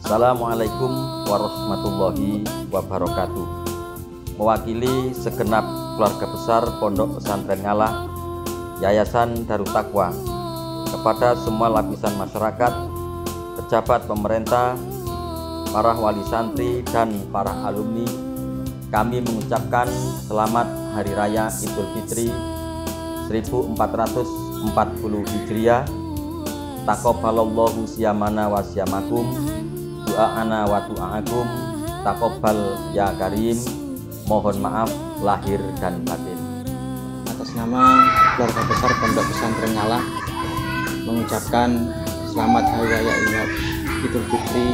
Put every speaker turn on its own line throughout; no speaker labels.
Assalamualaikum warahmatullahi wabarakatuh. Mewakili segenap keluarga besar Pondok Pesantren Ngalah, Yayasan Darut Taqwa, kepada semua lapisan masyarakat, pejabat pemerintah, para wali santri dan para alumni, kami mengucapkan selamat Hari Raya Idul Fitri 1440 Hijriah. Taqabbalallahu siyamana wa siyamakum, doa'ana wa doa'akum, taqabbal ya karim. Mohon maaf lahir dan batin.
Atas nama keluarga besar Pondok Pesantren Ngalah mengucapkan selamat Hari Raya Idul Fitri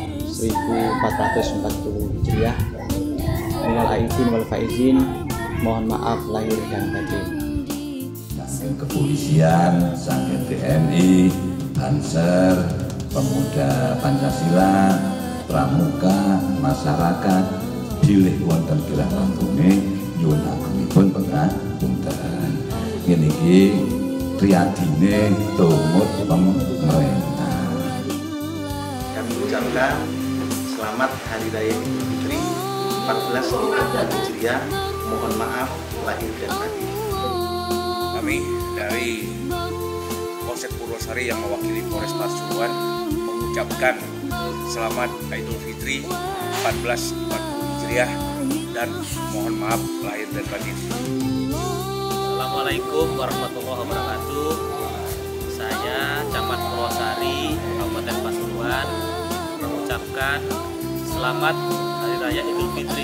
1440 Hijriah. Minal aidin wal faizin, mohon maaf lahir dan batin.
Saking kepolisian, saking TNI, Banser, pemuda Pancasila, pramuka, masyarakat, bilih wonten kirah rantune nyuwun agungipun pangapunten. Ngene iki priyadine tumut pemerintah.
Kami ucapkan selamat Hari Raya Idul Fitri 1440 Hijriah. Mohon maaf lahir dan batin.
Kami dari Polsek Purwosari yang mewakili Polres Pasuruan mengucapkan selamat Idul Fitri 1440 Hijriah dan mohon maaf lahir dan batin.
Assalamualaikum warahmatullahi wabarakatuh. Saya Camat Purwosari, Kabupaten Pasuruan, mengucapkan selamat Hari Raya Idul Fitri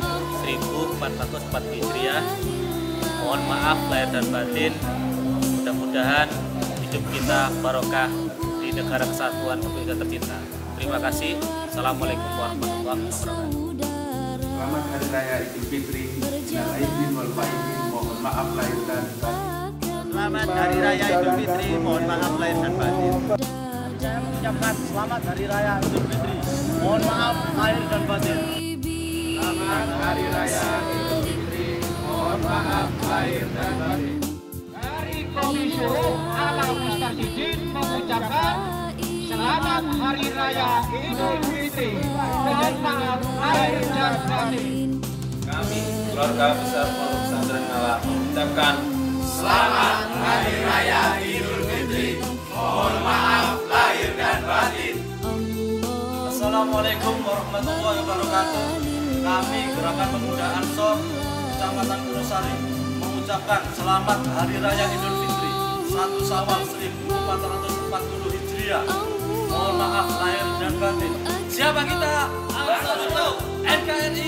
1440 Hijriah. Mohon maaf lahir dan batin. Mudah-mudahan hidup kita barokah di negara kesatuan Republik tercinta. Terima kasih. Assalamualaikum warahmatullahi wabarakatuh.
Selamat Hari Raya Idul Fitri. Minal aidin wal faizin, mohon maaf lahir dan batin.
Selamat Hari Raya Idul Fitri. Mohon maaf lahir dan batin.
Saya mengucapkan selamat Hari Raya Idul Fitri. Mohon maaf lahir dan batin.
Selamat Hari Raya Idul Fitri. Mohon maaf lahir dan batin.
Dari Komisi Ala Mustarjidin mengucapkan selamat Hari Raya Idul Fitri. Mohon maaf lahir dan batin.
Kami keluarga besar Pondok Pesantren Ngalah mengucapkan
Selamat Hari Raya Idul Fitri. Mohon maaf lahir dan batin.
Assalamualaikum warahmatullahi wabarakatuh. Kami Gerakan Pemuda Ansor Kecamatan Purwosari mengucapkan selamat Hari Raya Idul Fitri 1 Syawal 1440 Hijriah. Mohon maaf lahir dan batin. Siapa kita? Ansarullah NKRI.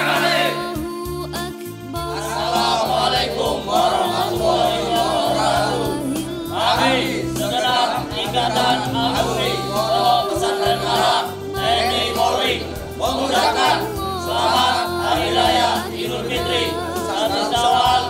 Assalamualaikum warahmatullahi wabarakatuh. Kami segenap Ikatan Alumni Pondok Pesantren Ngalah TNI Polri mengucapkan selamat Hari Raya Idul Fitri 1 Syawal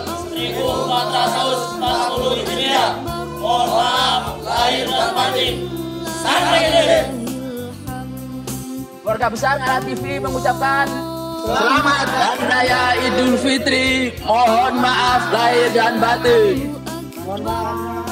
1440 Hijriah. Mohon maaf lahir dan batin. Santri ini. Keluarga besar Ngalah TV mengucapkan selamat Hari Raya Idul Fitri. Mohon maaf lahir dan batin. Mohon maaf.